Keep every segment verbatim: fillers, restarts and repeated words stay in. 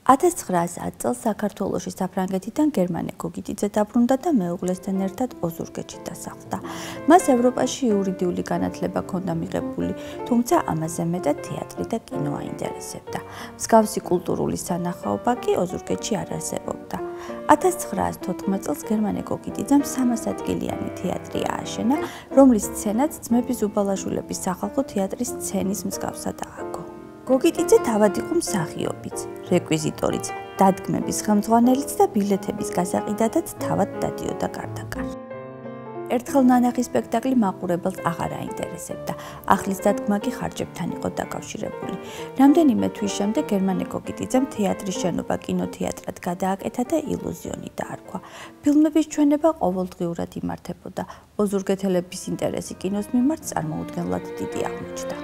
ათას ცხრაასი წელს საქართველოში საფრანგეთიდან გერმანე გოგიტიძე დაბრუნდა და მეუღლესთან ერთად ოზურგეთში დასახლდა. მას ევროპაში იურიდიული განათლება ჰქონდა მიღებული, თუმცა ამაზე მეტად თეატრი და კინო აინტერესებდა. მსგავსი კულტურული სანახაობა კი ოზურგეთში არ არსებობდა. ათას ცხრაასი თოთხმეტ წელს გერმანე გოგიტიძემ სამას ადგილიანი თეატრი ააშენა, რომლის სცენაც ძმების უბალაშვილების სახალხო თეატრის სცენის მსგავსად ააგო. გოგიტიძე თავად იყო მსახიობიც, რეკვიზიტორიც, დადგმების ხელმძღვანელიც და ბილეთების გასაყიდადაც თავად დადიოდა გარდაკარ. ერთხელ ნანახი სპექტაკლი მაყურებელს აღარ აინტერესებდა, ახლის დადგმა კი ხარჯებთან იყო დაკავშირებული. რამდენიმე თვის შემდეგ გერმანე გოგიტიძემ თეატრის შენობა კინოთეატრად გადააკეთა და ილუზიონი დაარქვა. ფილმების ჩვენება ყოველდღიურად იმართებოდა, ოზურგეთელების ინტერესი კინოს მიმართ წარმოუდგენლად დიდი აღმოჩნდა.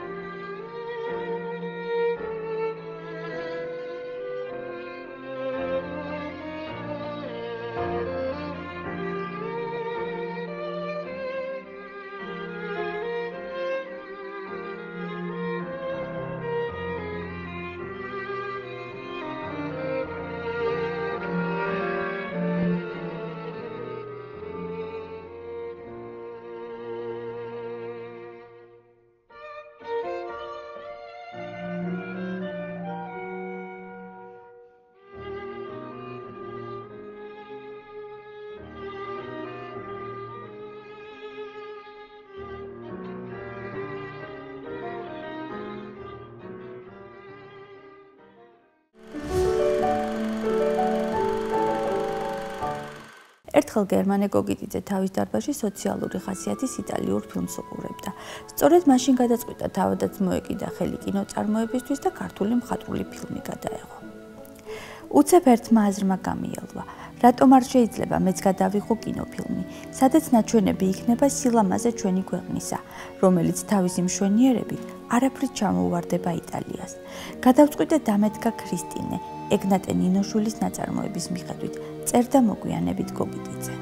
ერთხელ გერმანე გოგიტიძე თავის დარბაზში სოციალური ხასიათის იტალიურ ფილმს უყურებდა. სწორედ მაშინ გადაწყვიტა თავადაც მოეკიდა ხელი კინოწარმოებისთვის და ქართული მხატვრული ფილმი გადაეღო. უცებ ერთმა აზრმა გამიელვა, რატომ არ შეიძლება მეც გადავიღო კინოფილმი, სადაც ნაჩვენები იქნება სილამაზე ჩვენი ქვეყნისა, რომელიც თავისი მშვენიერებით არაფრით ჩამოუვარდება იტალიას. გადავწყვიტე დამეთქა ქრისტინე, ეგნატე ნინოშვილის ნაწარმოების მიხედვით, წერდა მოგვიანებით გოგიტიძე.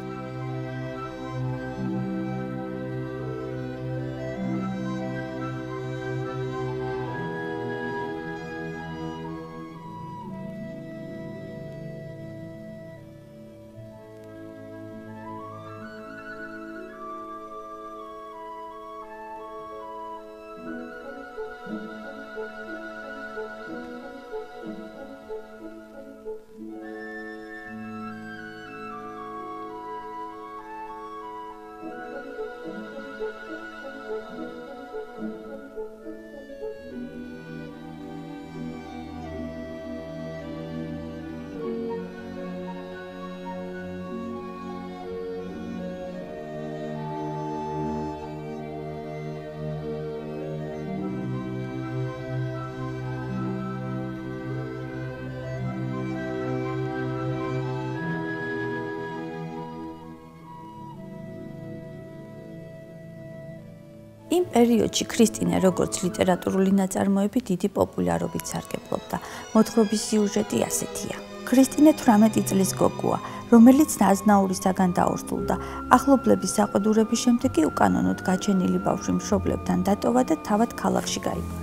იმ პერიოდში ქრისტინე როგორც ლიტერატურული ნაწარმოები დიდი პოპულარობით სარგებლობდა. მოთხრობის სიუჟეტი ასეთია. ქრისტინე თვრამეტი წლის გოგოა, რომელიც აზნაურისაგან დაორსულდა. ახლობლების საყვედურების შემდეგ კი უკანონოდ გაჩენილი ბავშვი მშობლებთან დატოვა და თავად ქალაქში გაიბარა.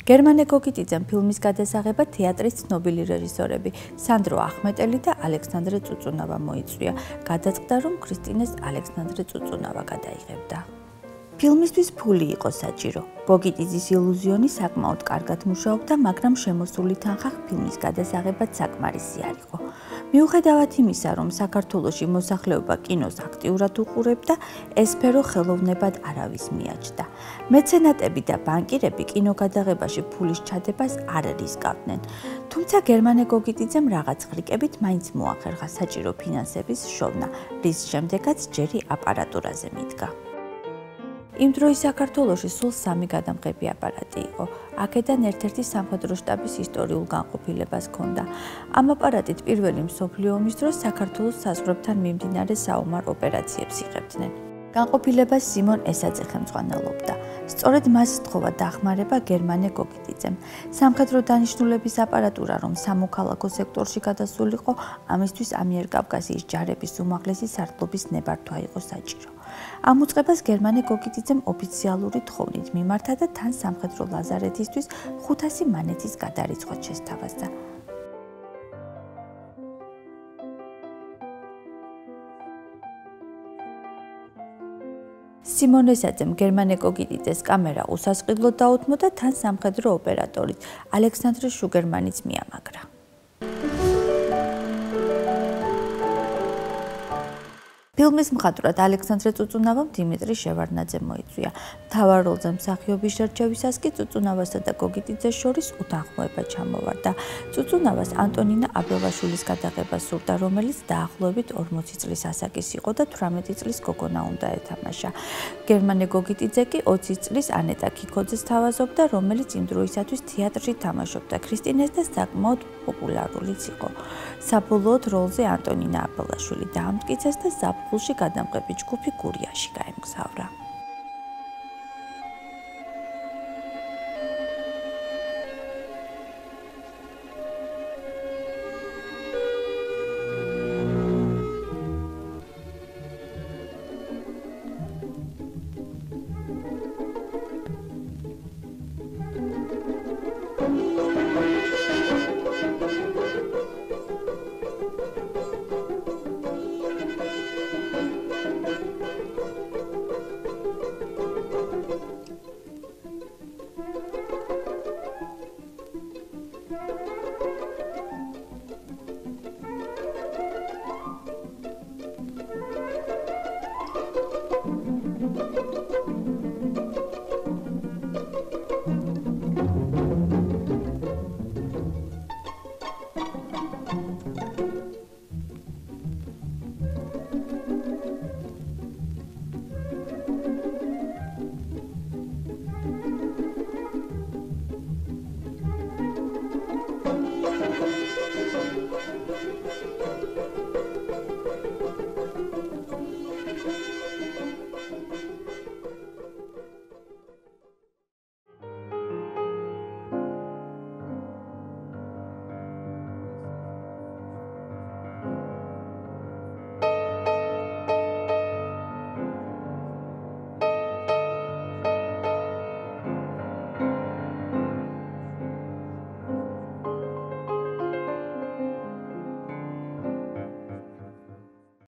გერმანე გოგიტიძემ ფილმის გადასაღებად თეატრის ცნობილი რეჟისორები სანდრო ახმეტელი და ალექსანდრე წუწუნავა მოიწვია. გადაწყდა, რომ ქრისტინეს ალექსანდრე წუწუნავა გადაიღებდა. ფილმისთვის ფული იყო საჭირო. გოგიტიძის ილუზიონი საკმაოდ კარგად მუშაობდა, მაგრამ შემოსული თანხა ფილმის გადასაღებად საკმარისი არ იყო. მიუხედავად იმისა, რომ საქართველოში მოსახლეობა კინოს აქტიურად უყურებდა, ეს სფერო ხელოვნებად არავის მიაჩნდა. მეცენატები და ბანკირები კინოგადაღებაში ფულის ჩადებას არ რისკავდნენ. თუმცა გერმანე გოგიტიძემ რაღაც ხრიკებით მაინც მოახერხა საჭირო ფინანსების შოვნა, რის შემდეგაც ჯერი აპარატურაზე მიდგა. იმ დროის საქართველოში სულ სამი გადამღები აპარატი იყო. აქედან ერთ-ერთი სამხედრო შტაბის ისტორიულ განყოფილებას ჰქონდა. ამ აპარატით პირველი მსოფლიო ომის დროს საქართველოს საზღვრებთან მიმდინარე საომარ ოპერაციებს იღებდნენ. განყოფილებას სიმონ ესაძე ხელმძღვანელობდა. სწორედ მას სთხოვა დახმარება გერმანე გოგიტიძემ. სამხედრო დანიშნულების აპარატურა, რომ სამოქალაქო სექტორში გადასულიყო, ამისთვის ამიერკავკასიის ჯარების უმაღლესი სარდლობის ნებართვა იყო საჭირო. ამ უწყებას გერმანე გოგიტიძემ ოფიციალური თხოვნით მიმართა და თან სამხედრო ლაზარეთისთვის ხუთასი მანეთის გადარიცხვად შესთავაზა. სიმონ ესაძემ გერმანე გოგიტიძეს კამერა უსასყიდლოდ დაუთმო და თან სამხედრო ოპერატორით ალექსანდრე შუგერმანიც მიამაგრა. ფილმის მხატვრად ალექსანდრე წუწუნავამ დიმიტრი შევარდნაძე მოიწვია. მთავარ როლზე მსახიობის შერჩევისას კი წუწუნავასა და გოგიტიძეს შორის უთანხმოება ჩამოვარდა. წუწუნავას ანტონინა აბელაშვილის გადაღება სურდა, რომელიც დაახლოებით ორმოცი წლის ასაკის იყო და თვრამეტი წლის გოგონა უნდა ეთამაშა. გერმანე გოგიტიძე კი ოცი წლის ანეტა ქიქოძეს თავაზობდა, რომელიც იმ დროისათვის თეატრში თამაშობდა ქრისტინეს და საკმაოდ პოპულარულიც იყო. საბოლოოდ როლზე ანტონინა აბელაშვილი დაამტკიცეს და ზაფხულში გადამღები ჯგუფი გურიაში გაემგზავრა.